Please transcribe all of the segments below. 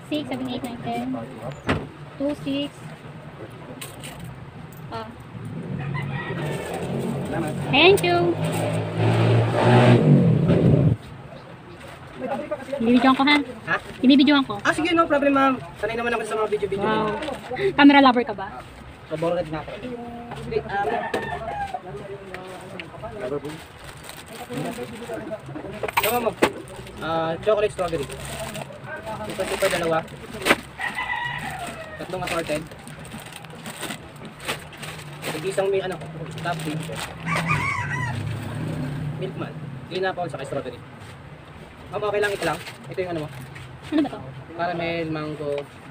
6, 7, 8, 9, 10. 2, 6. Thank you. Binibidyoan ko ha? Ha? Binibidyoan ko. Sige, no problem ma'am. Sanay naman ako sa mga video-video. Wow. Camera lover ka ba? Paborito nga ako. Sige, Tama mo. Chocolate strawberry. Super dalawa. Tatlong assorted. Isang may topping. Milkman. Pineapple sa strawberry. Ma'am, okay lang ito lang. Ito yung ano mo. Ano ba to? Caramel, mango.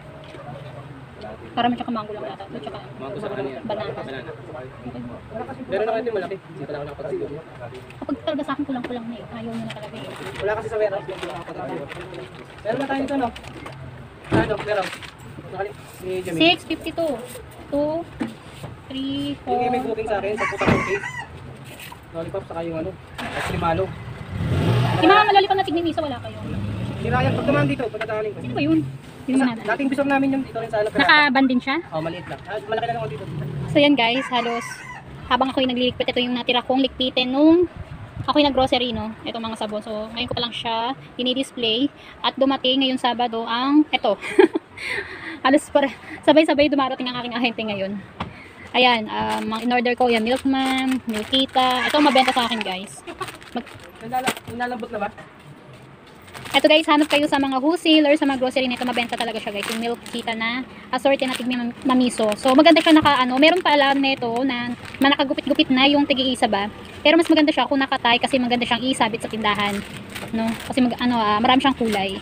Para tsaka mango lang yata. Tsaka Mango sa kanila. banana. Banana. Okay. Meron na kayo malaki. Hindi pala ako nakapag-video. Kapag talaga sa akin kulang-kulang na eh. Ayaw mo na talaga eh. Wala kasi sa warehouse. Meron na tayo nito, no? Ano, meron. Si Jamie. 6.52. 2, 3, 4. Yung may booking sa akin, sa puta ng case. Lollipop saka yung ano. At limalo. Yung mga malalipan na tigninisa wala kayo. Si Ryan, pag dumaan dito, pagkataaling ko. Sino ba yun? Yung manada. Dating bisor namin yung dito rin sa ano. Naka-ban din siya? Oh, maliit lang. Malaki na lang ako dito. So yan guys, halos habang ako'y nagliligpit, ito yung natira kong likpitin nung ako'y nag-grocery, no? Itong mga sabon. So ngayon ko pa lang siya dinidisplay at dumating ngayong Sabado ang ito. Halos sabay-sabay dumarating ang aking ahente ngayon. Ayan, mga in-order ko, yan, Milkman, Milkita. Ito mabenta sa akin guys. Nalambot na ba? Ito guys, hanap kayo sa mga wholesaler, sa mga grocery nito, mabenta talaga siya guys. Yung Milkita na assorted na tigmi mamiso. So maganda siya meron pa alam nito na nakagupit-gupit na yung tigi-isa ba. Pero mas maganda siya kung nakatay kasi maganda siyang isabit sa tindahan, no? Kasi marami siyang kulay.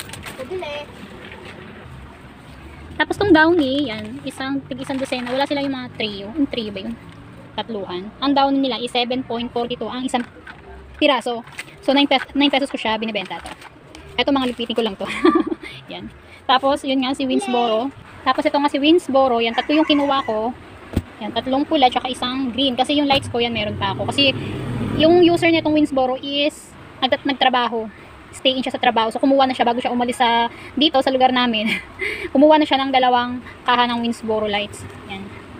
Tapos tong downy, yan, tig-isang dosena. Wala sila yung mga trio. Yung trio ba yun? Tatluhan. Ang downy nila is 7.42 ang isang piraso. So 9 pesos ko siya binibenta to. Ito mga lipitin ko lang to. Yan. Tapos yun nga si Winsboro. Tapos ito nga si Winsboro, yan tatlo yung kinuha ko. Yan, tatlong pula tsaka isang green kasi yung lights ko yan meron pa ako. Kasi yung user nitong Winsboro is nagtrabaho. Stay in siya sa trabaho. So kumuha na siya bago siya umalis dito sa lugar namin. Kumuha na siya ng 2 kaha ng Winsboro lights. Yan.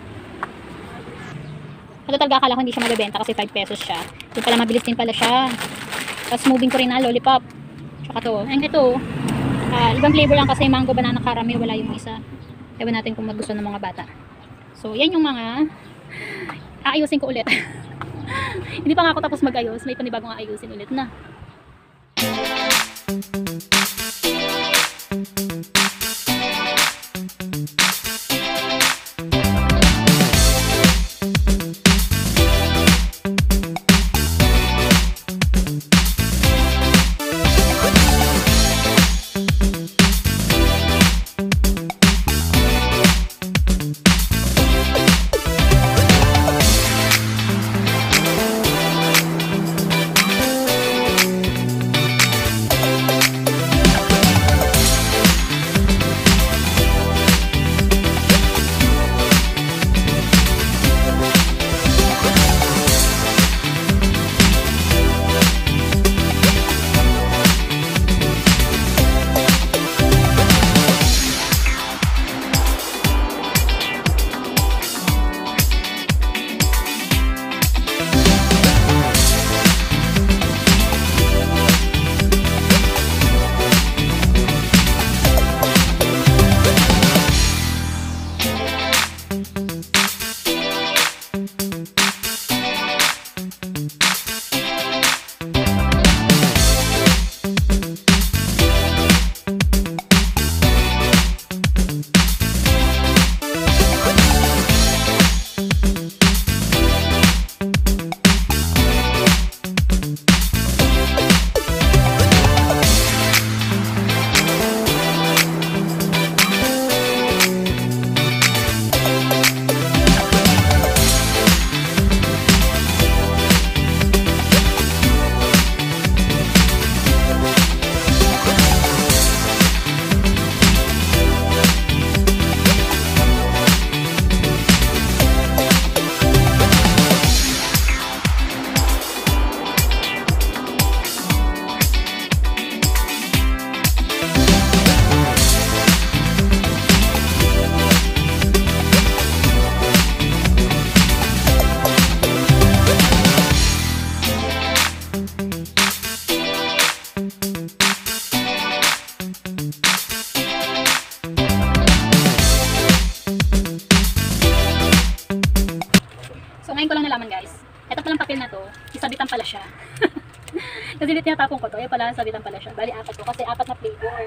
Ito talaga akala ko hindi siya mabibenta kasi 5 pesos siya. Yung pala mabilis din pala siya. Tapos moving ko rin na lollipop. Tsaka to. Ayun ito. Ibang flavor lang kasi mango, banana, caramel. Wala yung isa. Ewan natin kung magusto ng mga bata. So yan yung mga aayusin ko ulit. Hindi pa nga ako tapos mag-ayos. May panibagong aayusin ulit na. So ngayon ko lang nalaman guys, ito palang papel na to, isabitan pala siya. Kasi hindi tinatapon ko to, yung pala sabitan pala siya. Bali 4 to, kasi 4 na flavor.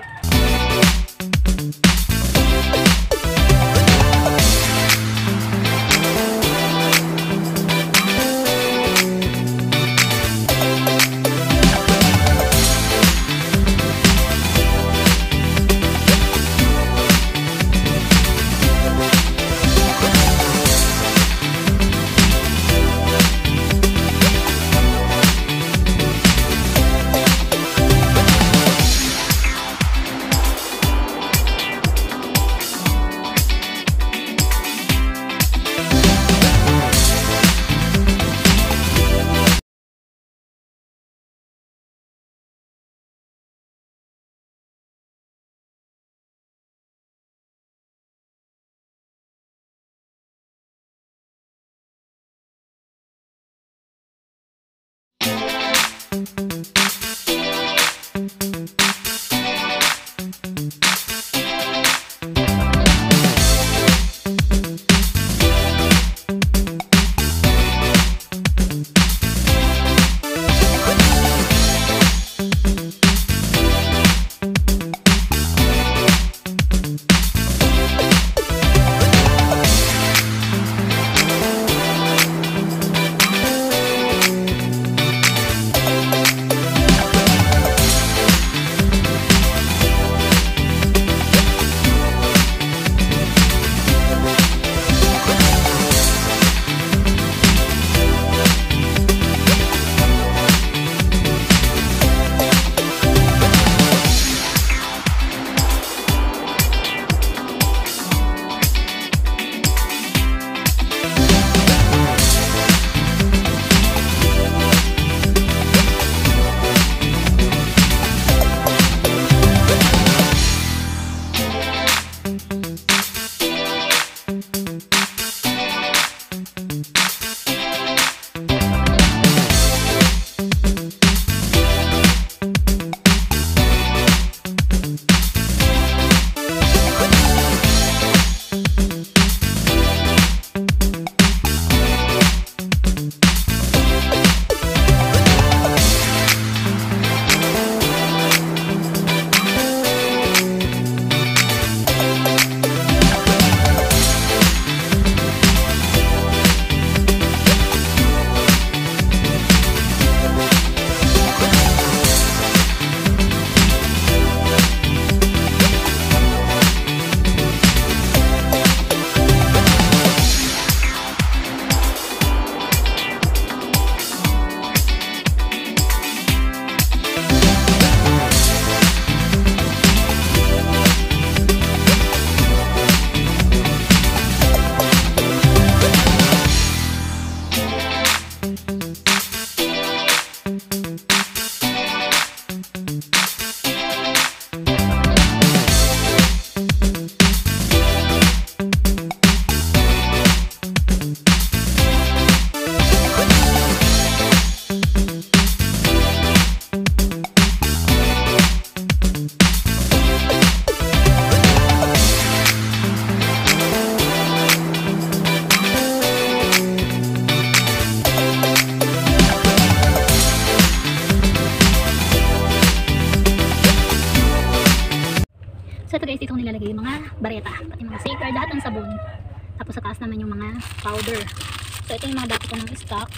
So ito guys, dito ko nilalagay yung mga bareta, pati mga shaker, lahat ng sabon. Tapos sa taas naman yung mga powder. So ito yung mga dati ko ng stock.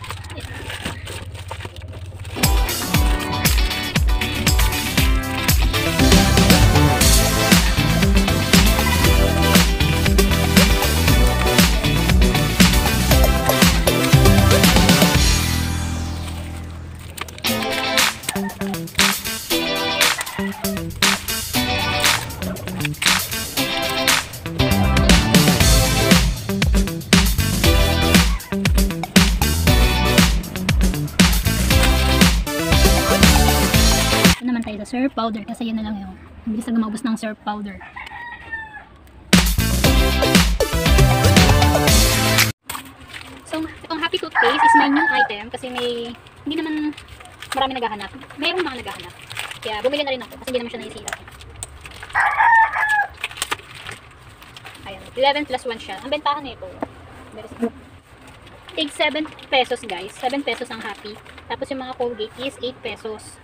Surf powder kasi yun na lang yung bilis na gumabos ng surf powder. So itong happy toothpaste is my new item kasi may hindi naman marami naghahanap, mayroong mga naghahanap kaya bumili na rin ako kasi hindi naman siya naisira. Ayan, 11 plus 1 siya. Ang bentahan nito tig 7 pesos guys. 7 pesos ang Happy. Tapos yung mga Colgate is 8 pesos.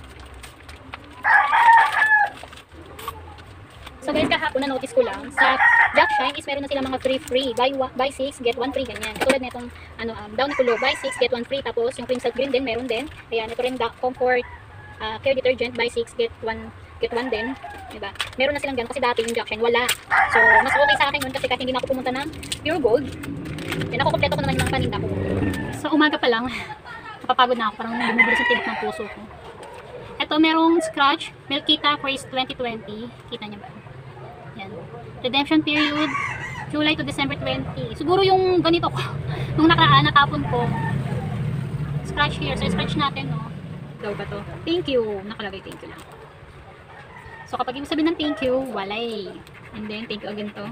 So guys, kahapon na notice ko lang sa Jack Shine is meron na sila mga free. Buy 6 get 1 free ganyan. Katulad nitong Downy Kulo, buy 6 get 1 free. Tapos yung Cream Salt Green din meron din. Ayan, ito rin Comfort Care Detergent, buy 6 get 1 din, diba? Meron na silang ganun kasi dati yung Jack Shine wala. So mas okay sa akin yun kasi kahit hindi na ako pumunta ng Pure Gold, nakukumpleto ko naman yung mga paninda ko. Sa umaga pa lang, napapagod na ako, parang bumubulis yung tibok ng puso ko. Ito merong Scratch Milkita Craze 2020, kita niya ba? Yan. Redemption period July to December 20. Siguro yung ganito ko nung nakaraan natapon ko. Scratch here. So scratch natin, no. Daw ba to? Thank you. Nakalagay thank you lang. So kapag ibig sabihin ng thank you, walay. And then thank you again to.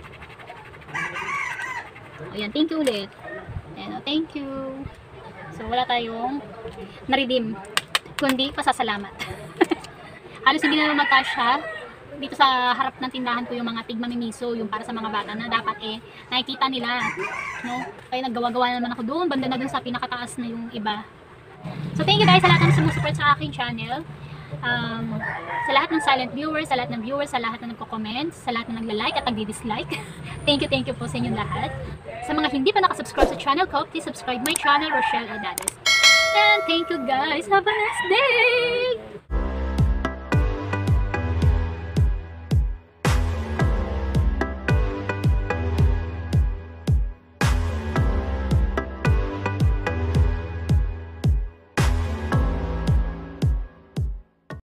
Ayan, thank you ulit. Ayan, thank you. So wala tayong na-redeem, kundi pasasalamat. Halos hindi na magkasya. Dito sa harap ng tindahan ko yung mga tigmamimiso, yung para sa mga bata na dapat nakikita nila, no? Kaya naggawa-gawa na naman ako doon, banda na doon sa pinakataas na yung iba. So thank you guys sa lahat ng sumusupport sa aking channel. Sa lahat ng silent viewers, sa lahat ng viewers, sa lahat na nagko-comment, sa lahat na nagla-like at nagdi-dislike. Thank you po sa inyong lahat. Sa mga hindi pa nakasubscribe sa channel ko, please subscribe my channel, Rochelle Edades. And thank you guys. Have a nice day!